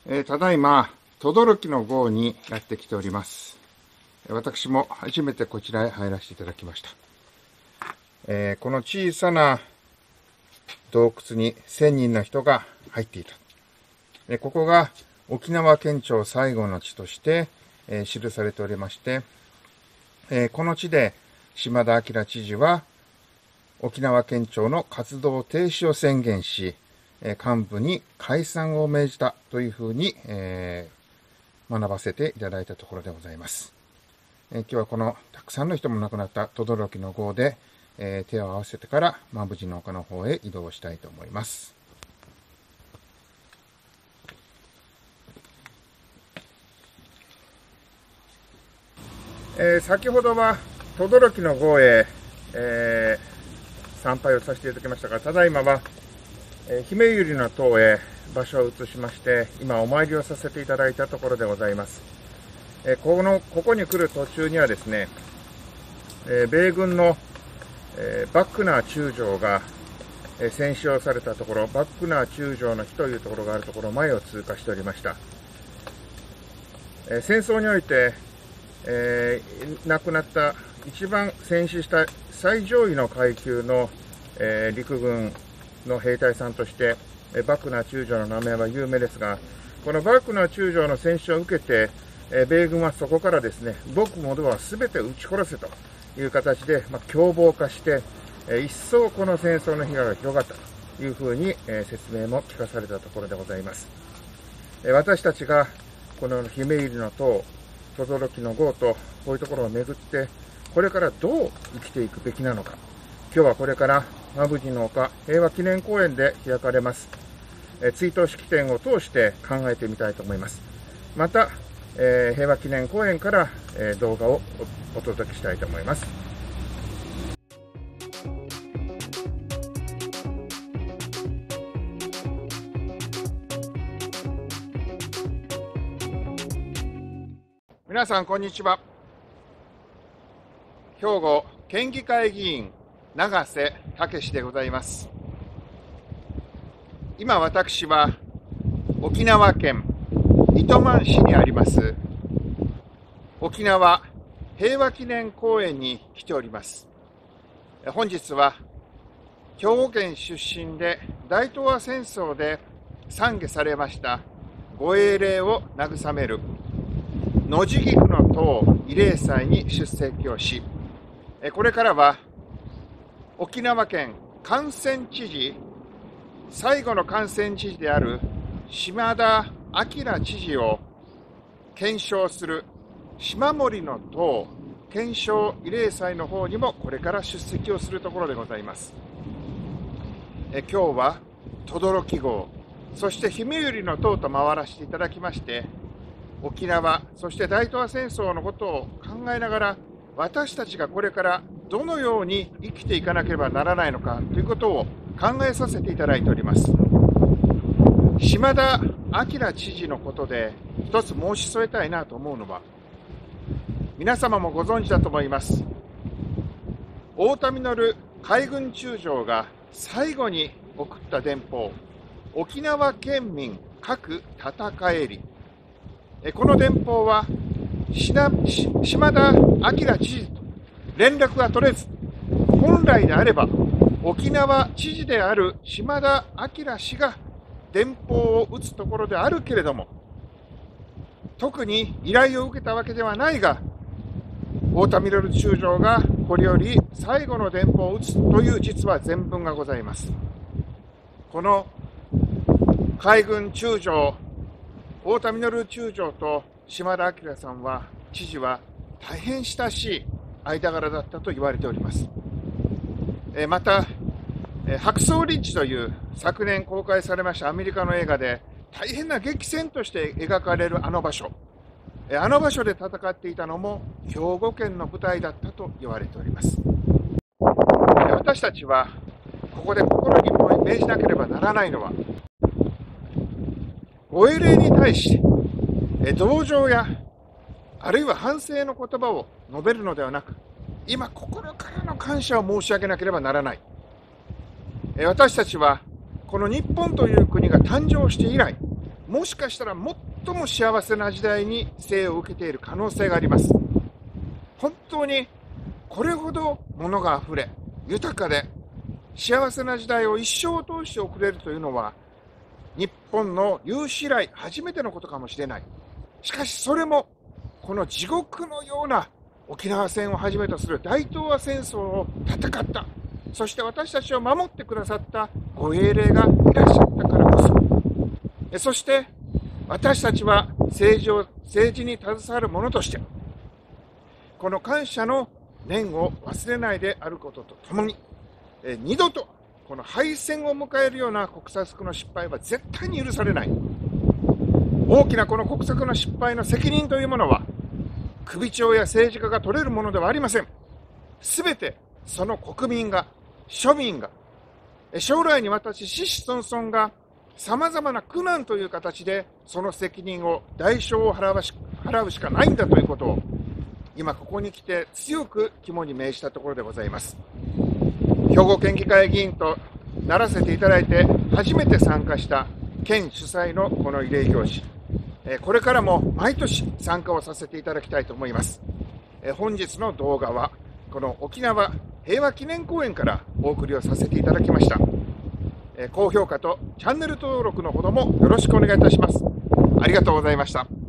ただいま、轟の郷にやってきております。私も初めてこちらへ入らせていただきました。この小さな洞窟に1000人の人が入っていた。ここが沖縄県庁最後の地として、記されておりまして、この地で島田明知事は沖縄県庁の活動停止を宣言し、幹部に解散を命じたというふうに、学ばせていただいたところでございます。今日はこのたくさんの人も亡くなった轟の郷で、手を合わせてから馬淵の丘の方へ移動したいと思います。先ほどは轟の郷へ、参拝をさせていただきましたが、ただいまは姫百合の塔へ場所を移しまして、今お参りをさせていただいたところでございます。ここに来る途中にはですね、米軍のバックナー中将が戦死をされたところ、バックナー中将の日というところがあるところ前を通過しておりました。戦争において、亡くなった一番戦死した最上位の階級の、陸軍の兵隊さんとしてバックナー中将の名前は有名ですが、このバックナー中将の戦死を受けて、米軍はそこからですね、僕もドアは全て撃ち殺せという形で、凶暴化して、一層この戦争の被害が広がったというふうに、説明も聞かされたところでございます。私たちがこの姫百合の塔、轟の郷とこういうところを巡って、これからどう生きていくべきなのか、今日はこれから馬淵の丘平和記念公園で開かれます追悼式典を通して考えてみたいと思います。また、平和記念公園から、動画をお届けしたいと思います。皆さんこんにちは。兵庫県議会議員永瀬武でございます。今私は沖縄県糸満市にあります沖縄平和記念公園に来ております。本日は兵庫県出身で大東亜戦争で参下されましたご英霊を慰める野地菊の塔慰霊祭に出席をし、これからは沖縄県感染知事、最後の感染知事である島田明知事を顕彰する島守の塔顕彰慰霊祭の方にもこれから出席をするところでございます。今日は轟郷、そして姫百合の塔と回らせていただきまして、沖縄、そして大東亜戦争のことを考えながら、私たちがこれからどのように生きていかなければならないのかということを考えさせていただいております。島田明知事のことで一つ申し添えたいなと思うのは、皆様もご存知だと思います。大田実海軍中将が最後に送った電報、沖縄県民各戦えり。この電報は島田明知事と連絡が取れず、本来であれば沖縄知事である島田明氏が電報を打つところであるけれども、特に依頼を受けたわけではないが、大田実中将がこれより最後の電報を打つという実は前文がございます。この海軍中将、大田実中将と島田明さんは、知事は大変親しい間柄だったと言われております。また、白装リッジという昨年公開されましたアメリカの映画で大変な激戦として描かれるあの場所で戦っていたのも兵庫県の舞台だったと言われております。私たちはここで心に銘じなければならないのは、ご英霊に対して同情やあるいは反省の言葉を述べるのではなく、今心からの感謝を申し上げなければならない。私たちはこの日本という国が誕生して以来、 もしかしたら最も幸せな時代に生を受けている可能性があります。本当にこれほど物があふれ、豊かで幸せな時代を一生を通して送れるというのは、日本の有史以来初めてのことかもしれない。しかしそれも、この地獄のような沖縄戦をはじめとする大東亜戦争を戦った、そして私たちを守ってくださったご英霊がいらっしゃったからこそ、そして私たちは政治に携わる者として、この感謝の念を忘れないであることとともに、二度とこの敗戦を迎えるような国策の失敗は絶対に許されない。大きなこの国策の失敗の責任というものは、首長や政治家が取れるものではありません。すべてその国民が、庶民が、将来にわたし子々孫々がさまざまな苦難という形でその責任を、代償を払うしかないんだということを、今ここに来て強く肝に銘じたところでございます。兵庫県議会議員とならせていただいて初めて参加した県主催のこの慰霊行事、これからも毎年参加をさせていただきたいと思います。本日の動画はこの沖縄平和記念公園からお送りをさせていただきました。高評価とチャンネル登録のほどもよろしくお願いいたします。ありがとうございました。